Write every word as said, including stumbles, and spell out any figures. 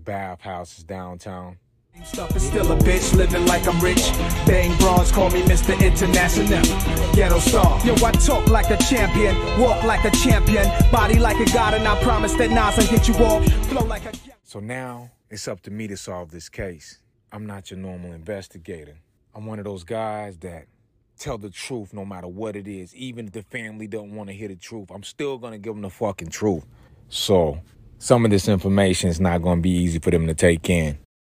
bathhouses downtown. Stuff is still a bitch, living like I'm rich. Bang bras, call me Mister International. Ghetto star. Yo, I talk like a champion, walk like a champion, body like a god, and I promise that Nas will hit you off. Flow like a. So now it's up to me to solve this case. I'm not your normal investigator. I'm one of those guys that tell the truth no matter what it is. Even if the family don't want to hear the truth, I'm still going to give them the fucking truth. So some of this information is not going to be easy for them to take in.